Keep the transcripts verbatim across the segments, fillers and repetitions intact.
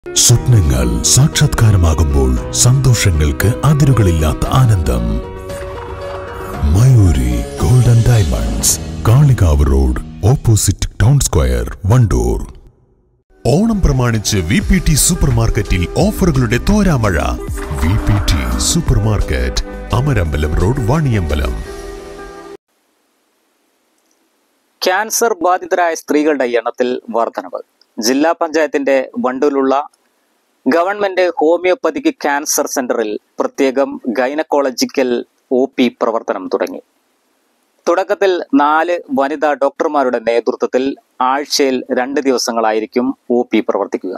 സ്വപ്നങ്ങൾ സാക്ഷാത്കാരമാകുമ്പോൾ സന്തോഷങ്ങൾക്ക് അതിരുകളില്ലാത്ത ആനന്ദം. Mayuri golden diamonds, Kalikavu road, opposite town square, Wandoor. Onam പ്രമാണിച്ച് വി പി ടി സൂപ്പർ മാർക്കറ്റിൽ ഓഫറുകളുടെ തോരാമഴ. V P T super market, Amarambalam road, Vaniyambalam. Cancer ബാധിതരായ സ്ത്രീകളുടെ എണ്ണത്തിൽ വർധനവ്. ജില്ലാ പഞ്ചായത്തിന്റെ വണ്ടൂരിലുള്ള ഗവൺമെന്റ് ഹോമിയോപ്പതിക് ക്യാൻസർ സെന്ററിൽ പ്രത്യേകം ഗൈനക്കോളജിക്കൽ ഒ പി പ്രവർത്തനം തുടങ്ങി. തുടക്കത്തിൽ നാല് വനിതാ ഡോക്ടർമാരുടെ നേതൃത്വത്തിൽ ആഴ്ചയിൽ രണ്ട് ദിവസങ്ങളായിരിക്കും ഒ പി പ്രവർത്തിക്കുക.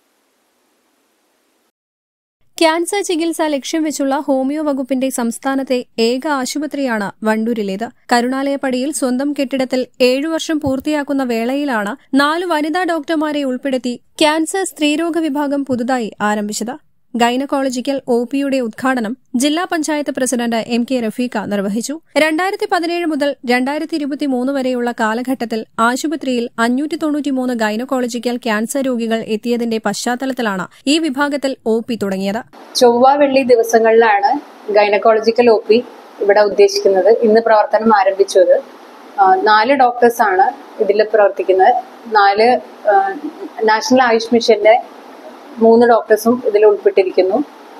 ക്യാൻസർ ചികിത്സ ലക്ഷ്യം വെച്ചുള്ള ഹോമിയോ വകുപ്പിന്റെ സംസ്ഥാനത്തെ ഏക ആശുപത്രിയാണ് വണ്ടൂരിലേത്. കരുണാലയപ്പടിയിൽ സ്വന്തം കെട്ടിടത്തിൽ ഏഴു വർഷം പൂർത്തിയാക്കുന്ന വേളയിലാണ് നാലു വനിതാ ഡോക്ടർമാരെ ഉൾപ്പെടുത്തി ക്യാൻസർ സ്ത്രീരോഗ വിഭാഗം പുതുതായി ആരംഭിച്ചത്. ഗൈനക്കോളജിക്കൽ ഒ പിയുടെ ഉദ്ഘാടനം ജില്ലാ panchayat president M K Rafeeqa നിർവഹിച്ചു. രണ്ടായിരത്തി പതിനേഴ് മുതൽ രണ്ടായിരത്തി ഇരുപത്തിമൂന്ന് വരെയുള്ള കാലഘട്ടത്തിൽ ആശുപത്രിയിൽ അഞ്ഞൂറ്റി തൊണ്ണൂറ്റിമൂന്ന് ഗൈനക്കോളജിക്കൽ ക്യാൻസർ രോഗികൾ എത്തിയതിന്റെ പശ്ചാത്തലത്തിലാണ് ഈ വിഭാഗത്തിൽ ഒ പി തുടങ്ങിയത്. ചൊവ്വ വെള്ളി ദിവസങ്ങളിലാണ് ഗൈനക്കോളജിക്കൽ ഒ പി ഇവിടെ ഉദ്ദേശിക്കുന്നത്. ഇന്ന് പ്രവർത്തനം ആരംഭിച്ചത്. നാല് ഡോക്ടേഴ്സാണ് ഇതിൽ പ്രവർത്തിക്കുന്നത്. നാല് നാഷണൽ ആയുഷ് മിഷന്റെ മൂന്ന് ഡോക്ടേഴ്സും ഇതിൽ ഉൾപ്പെട്ടിരിക്കുന്നു.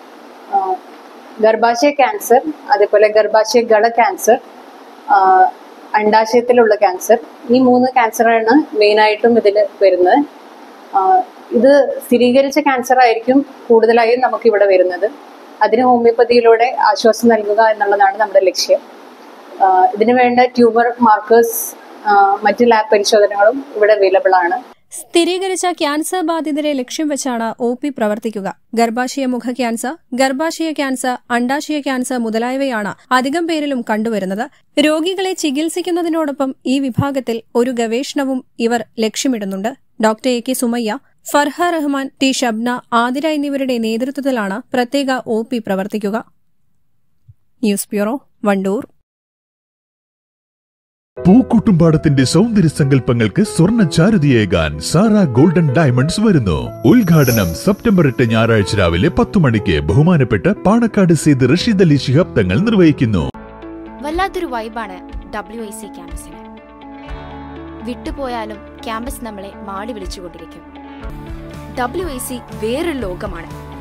ഗർഭാശയ ക്യാൻസർ, അതേപോലെ ഗർഭാശയ ഗള ക്യാൻസർ, അണ്ഡാശയത്തിലുള്ള ക്യാൻസർ, ഈ മൂന്ന് ക്യാൻസറാണ് മെയിനായിട്ടും ഇതിൽ വരുന്നത്. ഇത് സ്ഥിരീകരിച്ച ക്യാൻസർ ആയിരിക്കും കൂടുതലായും നമുക്കിവിടെ വരുന്നത്. അതിന് ഹോമിയോപ്പതിയിലൂടെ ആശ്വാസം നൽകുക എന്നുള്ളതാണ് നമ്മുടെ ലക്ഷ്യം. ഇതിനു വേണ്ട ട്യൂമർ മാർക്കേഴ്സ്, മറ്റ് ലാബ് പരിശോധനകളും ഇവിടെ അവൈലബിൾ ആണ്. സ്ഥിരീകരിച്ച ക്യാൻസർ ബാധിതരെ ലക്ഷ്യം വെച്ചാണ് ഒ പി പ്രവർത്തിക്കുക. ഗർഭാശയ മുഖ ക്യാൻസർ, ഗർഭാശയ ക്യാൻസർ, അണ്ഡാശയ ക്യാൻസർ മുതലായവയാണ് അധികം പേരിലും കണ്ടുവരുന്നത്. രോഗികളെ ചികിത്സിക്കുന്നതിനോടൊപ്പം ഈ വിഭാഗത്തിൽ ഒരു ഗവേഷണവും ഇവർ ലക്ഷ്യമിടുന്നുണ്ട്. Doctor A K Sumayya, Farha Rahman, T Shabna, Athira എന്നിവരുടെ നേതൃത്വത്തിലാണ് പ്രത്യേക ഒ പി പ്രവർത്തിക്കുക. News bureau, Wandoor. പൂക്കൂട്ടുംപാടത്തിന്റെ സൗന്ദര്യ സങ്കല്പങ്ങൾക്ക് സ്വർണ്ണ ചാരുതയേകാൻ സാറ ഗോൾഡൻ ഡയമണ്ട്സ് വരുന്നു. ഉദ്ഘാടനം സെപ്റ്റംബർ എട്ട് ഞായറാഴ്ച രാവിലെ പത്തു മണിക്ക് ബഹുമാനപ്പെട്ട പാണക്കാട് സെയ്ദ് റഷീദ് അലി ശിഹാബ് തങ്ങൾ നിർവഹിക്കുന്നു. വല്ലാത്തൊരു വൈബാണ് ഡബ്ല്യു ഐ സി ക്യാമ്പസിന്. വിട്ടുപോയാലും ക്യാമ്പസ് നമ്മളെ മാടി വിളിച്ചുകൊണ്ടിരിക്കും. ഡബ്ല്യു ഐ സി വേറൊരു ലോകമാണ്.